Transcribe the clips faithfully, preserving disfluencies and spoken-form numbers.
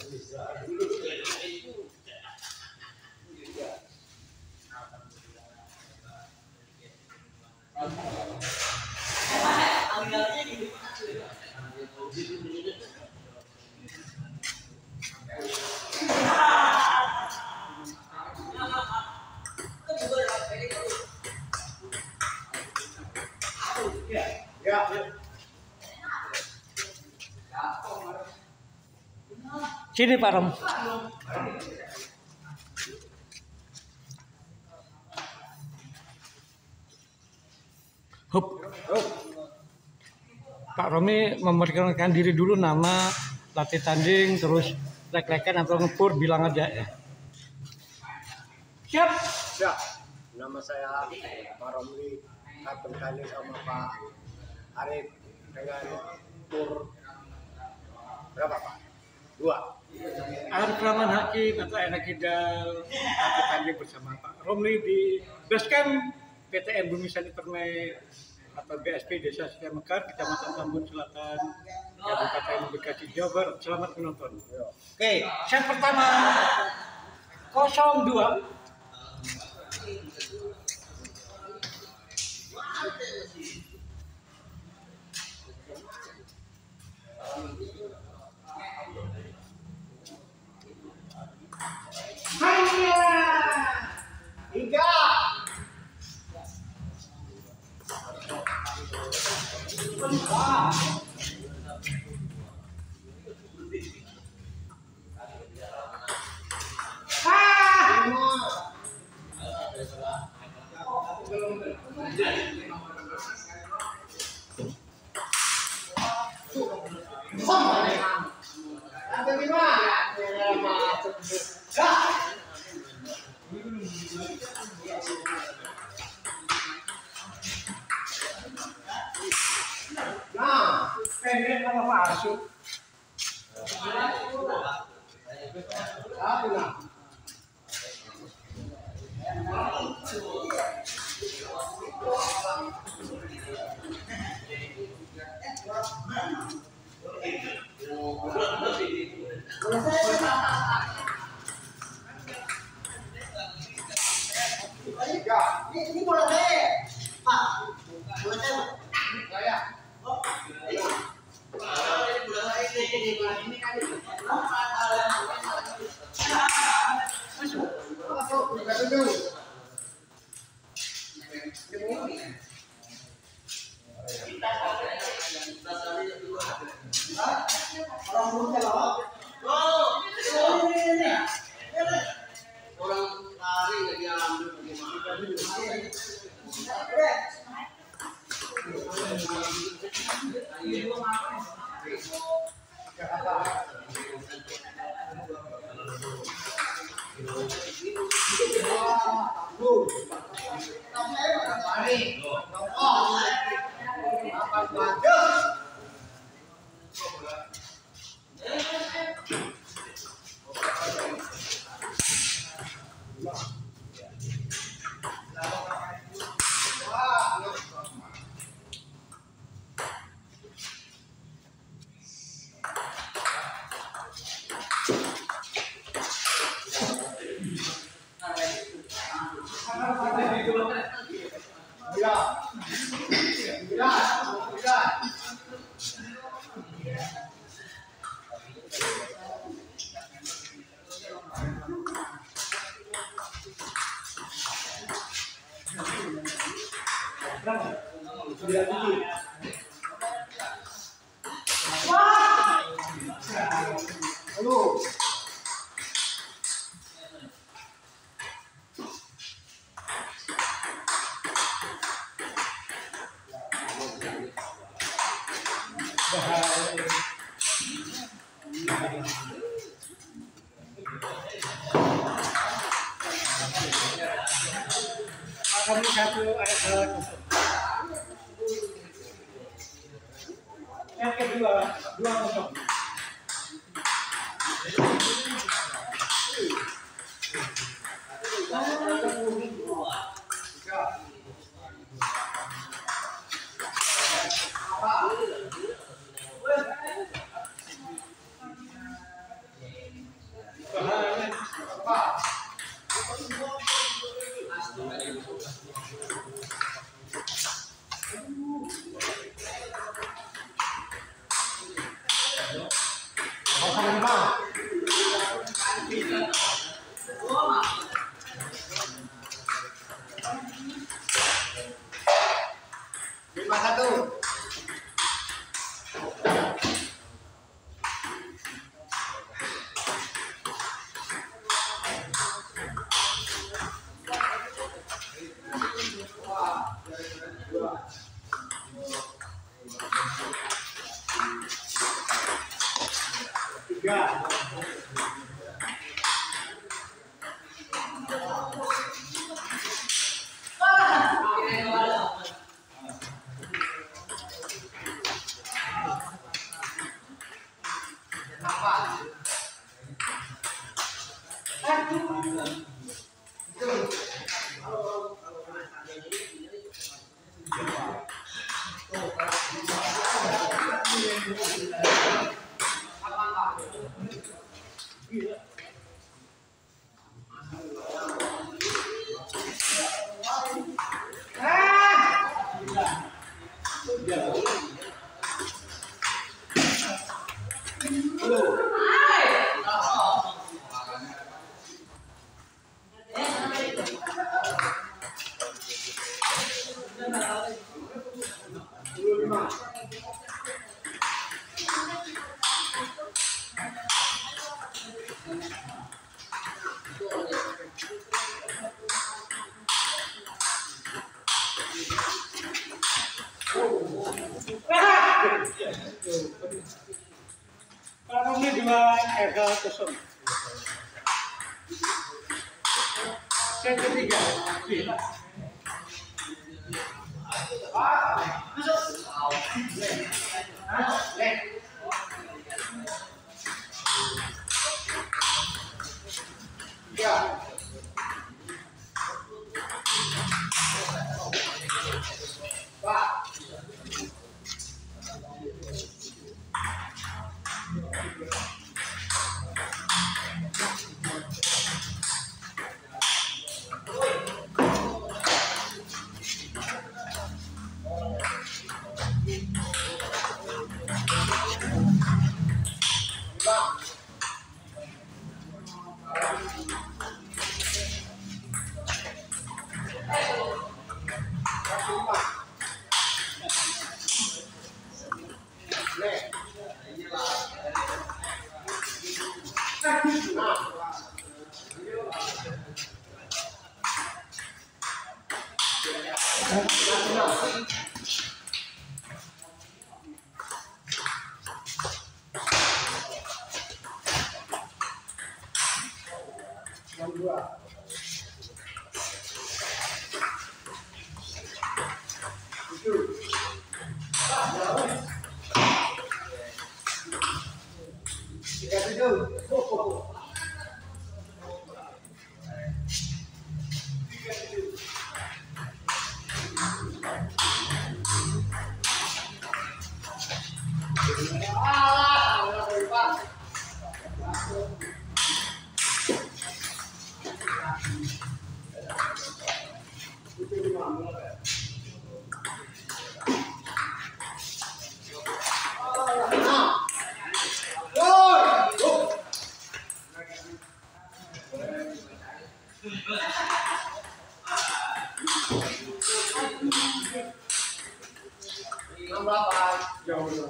Sini Pak Rom. Hup. Pak Romi memperkenalkan diri dulu, nama, latih tanding, terus lek-lekan atau ngepur, bilang aja ya. Siap. Siap. Nama saya Pak Romi, latih tanding sama Pak Arif dengan tur berapa Pak? Dua. Arif Rahman Hakim atau Enak Hidal latih tanding bersama Pak Romli di Basecamp P T M Bumi Sani Permai atau B S P Desa Setia Mekar, Kecamatan Tambun Selatan, Kabupaten Bekasi, Jawa Barat. Selamat menonton. Oke, set pertama nol dua. Tiga. Nah, pendek apa masuk? Satu lah. Ini bola saya, Pak. Bola saya, saya. Oh, ini bola saya ini, ini kan. Masuk, masuk, masuk dulu. Orang buruk loh. Oh, ini. Orang lari lagi ambil bagaimana? Halo. Kami satu ayat salah kosong. Yang kedua, dua kosong. lima satu. Tiga. Kalau ini dua Eka kosong. Set ketiga. Ya. Pak. Yang dua. Tujuh. Tiga tujuh. Enam delapan. Jauh dua.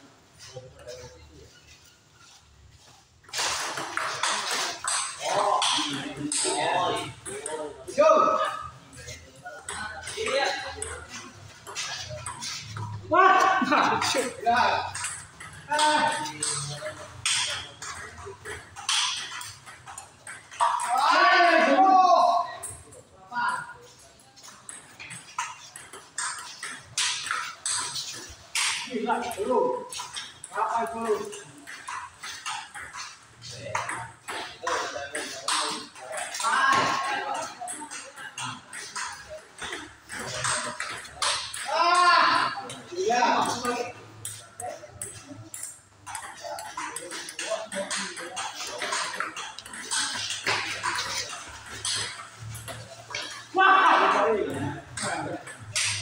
Oh. Oh. Tujuh. Wah, Ya. Ah. gila dulu. Apa dulu?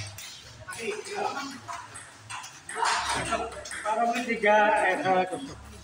Para tiga eh